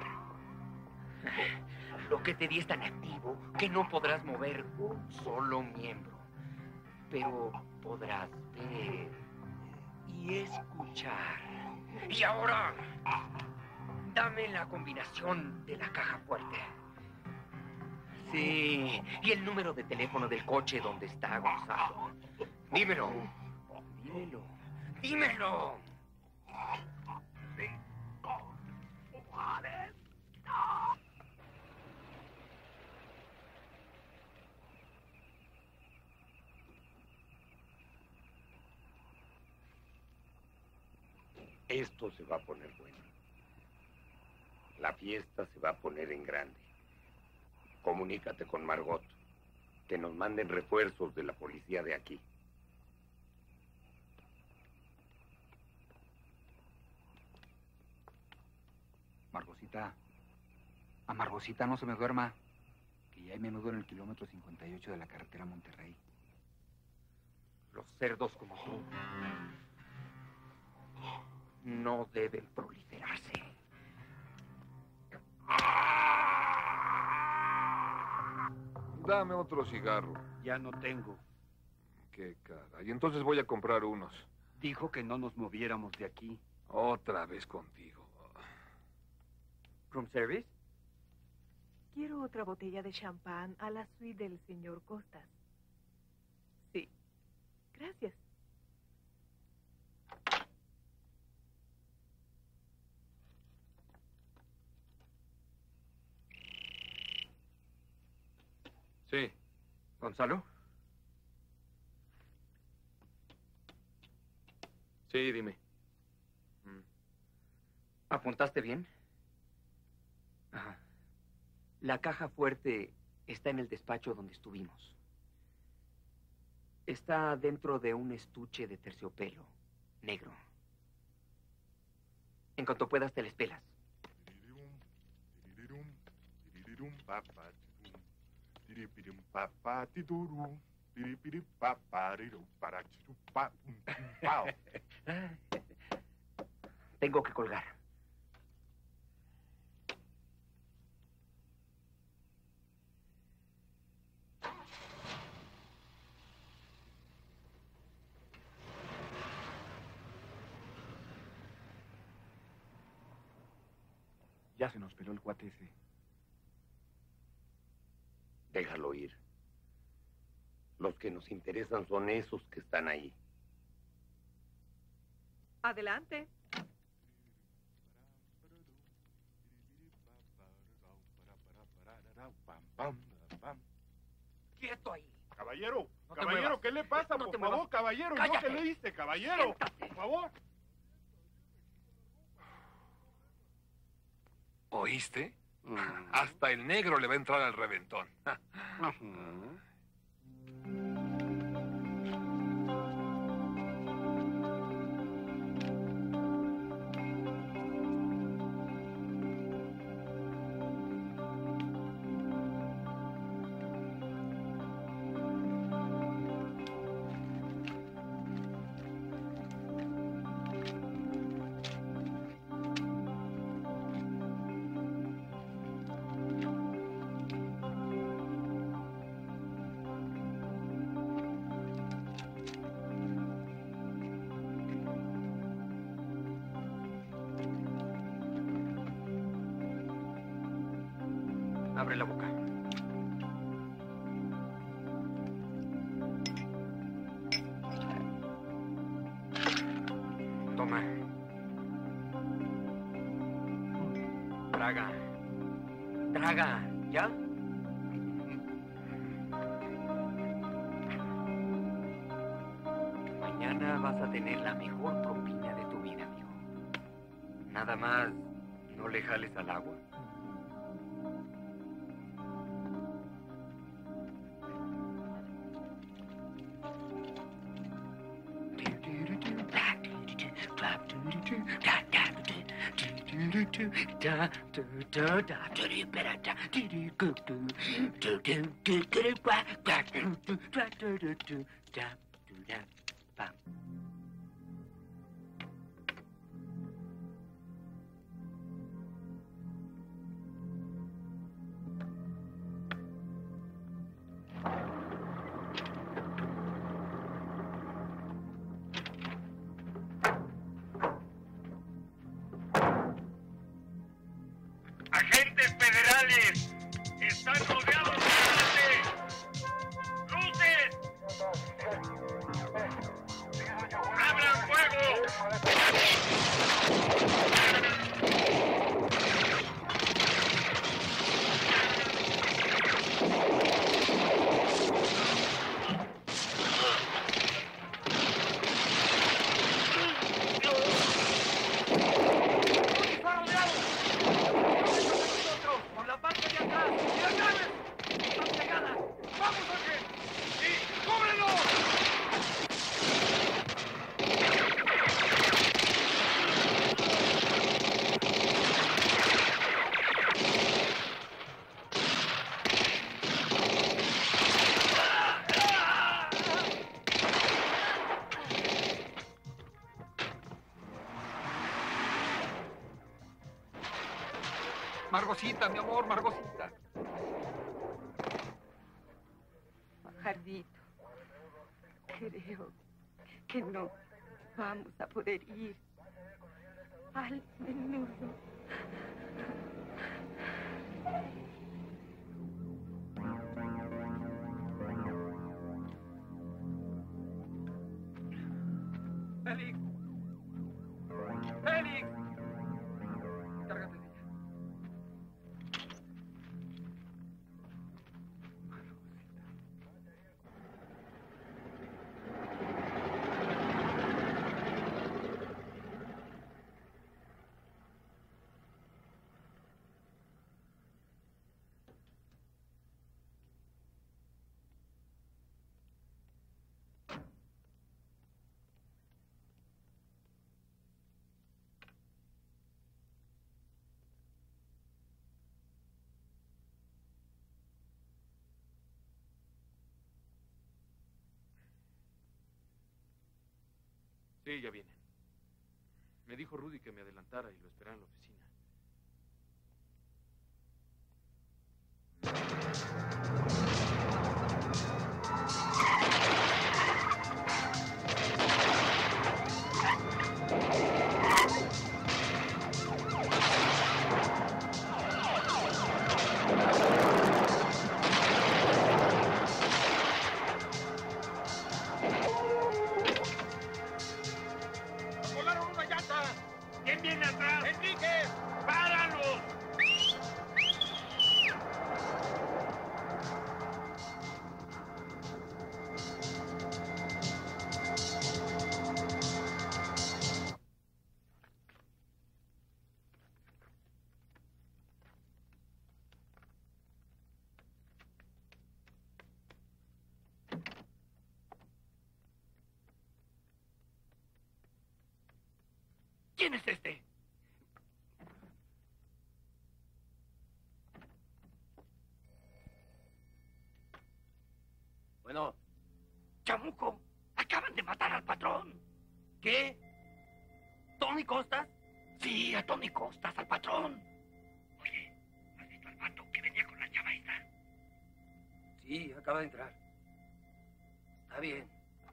Lo que te di es tan activo que no podrás mover un solo miembro. Pero podrás ver y escuchar. Y ahora, dame la combinación de la caja fuerte. Sí, y el número de teléfono del coche donde está Gonzalo. Dímelo. Dímelo. Dímelo. Esto se va a poner bueno. La fiesta se va a poner en grande. Comunícate con Margot. Que nos manden refuerzos de la policía de aquí. Margosita, a Margosita no se me duerma, que ya hay menudo en el kilómetro cincuenta y ocho de la carretera a Monterrey. Los cerdos como tú no deben proliferarse. Dame otro cigarro. Ya no tengo. Qué cara. Y entonces voy a comprar unos. Dijo que no nos moviéramos de aquí. Otra vez contigo. ¿Room service? Quiero otra botella de champán a la suite del señor Costas. Sí. Gracias. ¿Gonzalo? Sí, dime. ¿Apuntaste bien? Ajá. La caja fuerte está en el despacho donde estuvimos. Está dentro de un estuche de terciopelo negro. En cuanto puedas, te la espelas. Tengo que colgar. Ya se nos peló el cuate ese. Déjalo ir. Los que nos interesan son esos que están ahí. Adelante. ¡Quieto ahí! Caballero, No te caballero, muevas. ¿qué le pasa? No por te favor, muevas. caballero, ¿no Cállate. te leíste, caballero? Siéntate. Por favor. ¿Oíste? Hasta el negro le va a entrar al reventón. Abre la boca. Toma. Traga. Traga, ¿ya? Mañana vas a tener la mejor propina de tu vida, amigo. Nada más, no le jales al agua. ¡Agentes federales! ¡Están rodeados de gente! ¡Luces! ¡Abran fuego! ¡Por la parte de atrás! ¡Y las llaves! ¡Están pegadas! ¡Vamos, Ángel! ¡Sí! ¡Cúbrelo! Margosita, mi amor, Margosita. Pajardito, creo que no vamos a poder ir al menudo. Félix. Félix. Cárgate de ella. Sí, ya vienen. Me dijo Rudy que me adelantara y lo esperara en la oficina. ¡Volaron una llanta! ¿Quién viene atrás? ¡Enrique! ¡Páralos! ¿Quién es este? Bueno, Chamuco, acaban de matar al patrón. ¿qué? ¿Tony Costas? Sí, a Tony Costas, al patrón. Oye, ¿has visto al vato que venía con la chava esta? Sí, acaba de entrar. Está bien.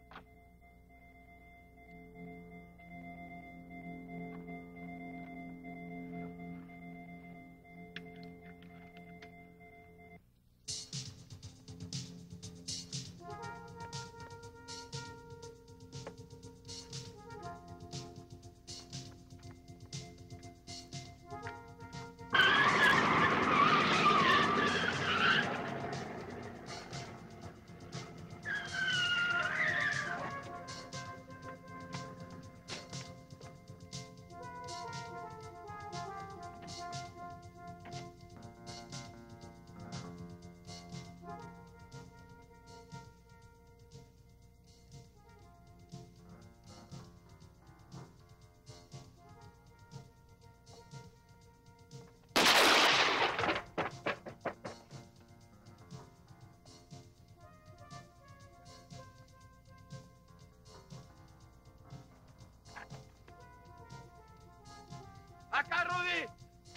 ¡Acá, Rudy!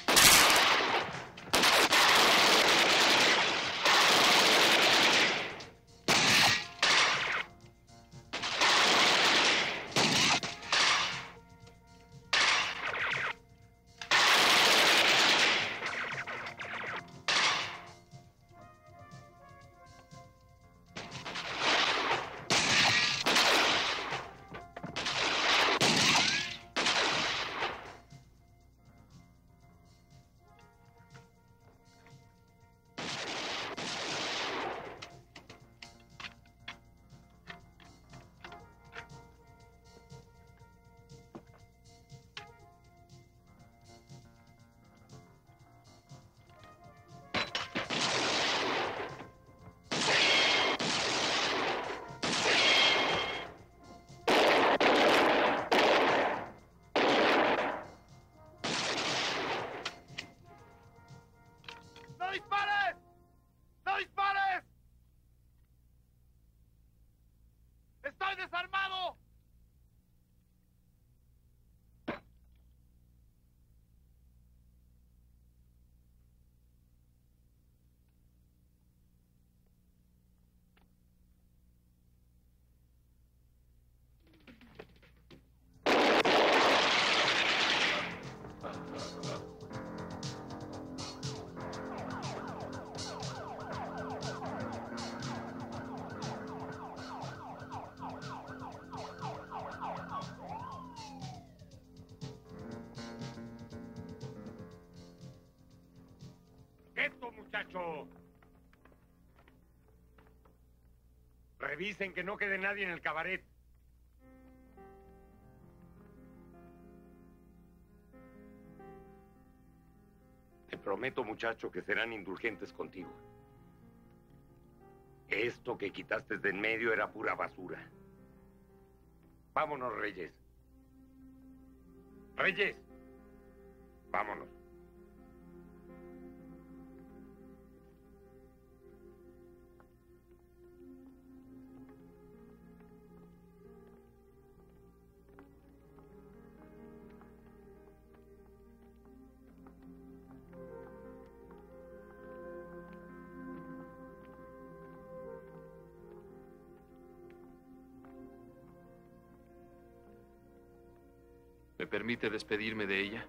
¡No dispares! ¡No dispares! ¡Estoy desarmado! ¡Quieto, muchacho! Revisen que no quede nadie en el cabaret. Te prometo, muchacho, que serán indulgentes contigo. Esto que quitaste de en medio era pura basura. Vámonos, Reyes. Reyes. Vámonos. ¿Me permite despedirme de ella?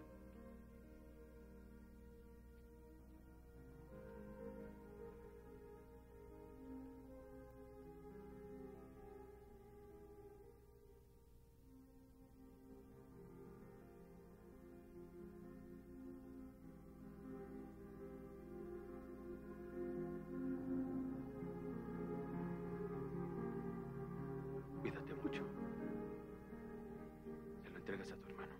Cuídate mucho. Se lo entregas a tu hermano.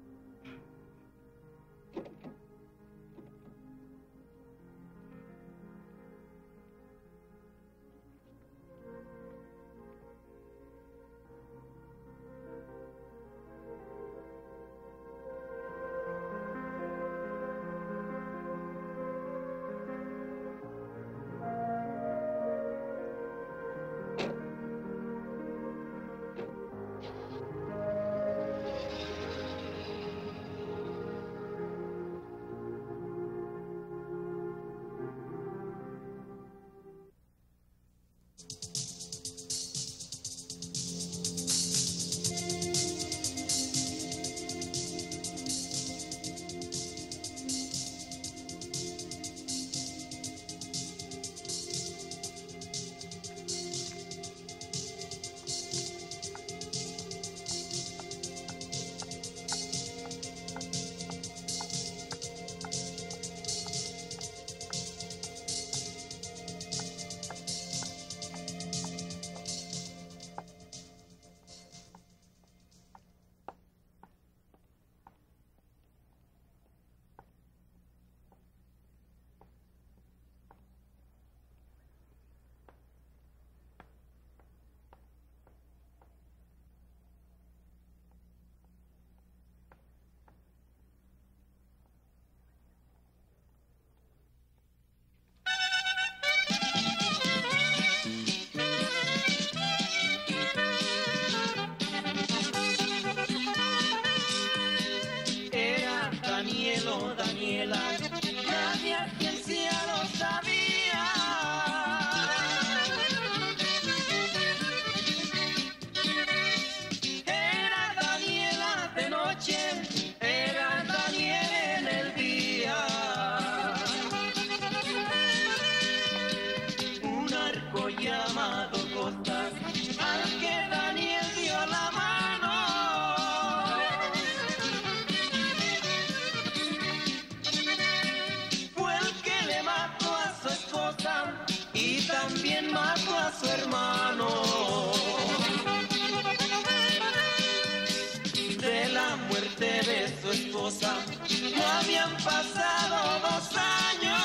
No habían pasado dos años.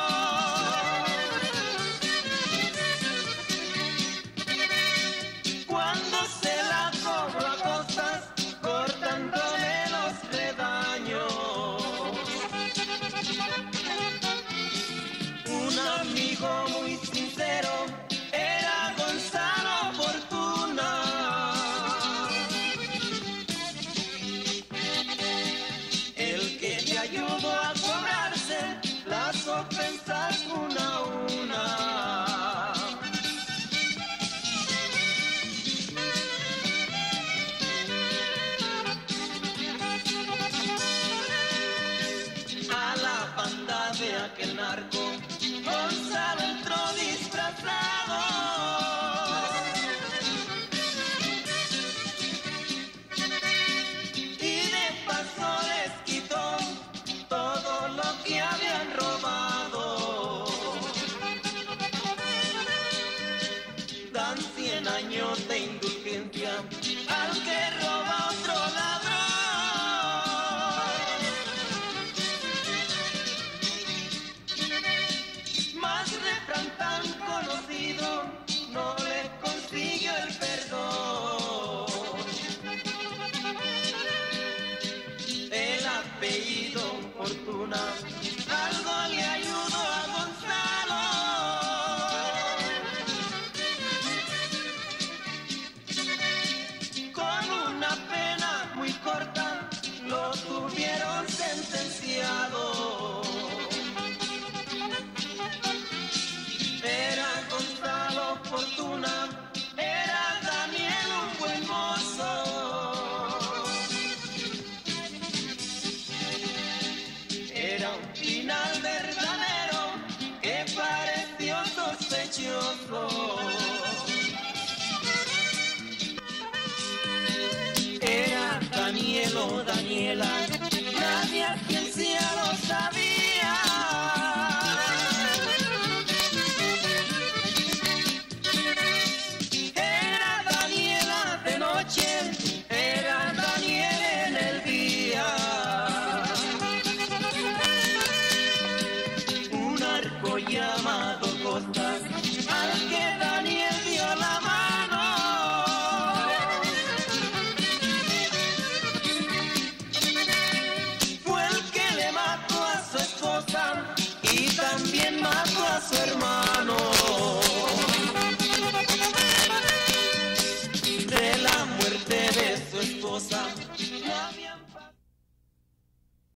Cuando se la cobró a costas, cortándole los redaños. Un amigo muy sincero era Gonzalo Fortuna. Ayudo a cobrarse las ofensas una a una. A la banda de aquel narco, Gonzalo entró disfrazado. Y de paso les quitó todo lo que habían robado. Dan cien años de indulgencia al que roba otro ladrón. Más refrán tan conocido no le consiguió el perdón. El apellido Fortuna algo le ayudó a Gonzalo. Con una pena muy corta lo tuvieron sentenciado. Era Gonzalo Fortuna, era Daniel un buen mozo. cielo, Daniela, nadie a ciencia lo sabía. Era Daniela de noche, era Daniel en el día. Un arco llamado Costas, al que Daniel dio la mano. Fue el que le mató a su esposa y también mató a su hermano.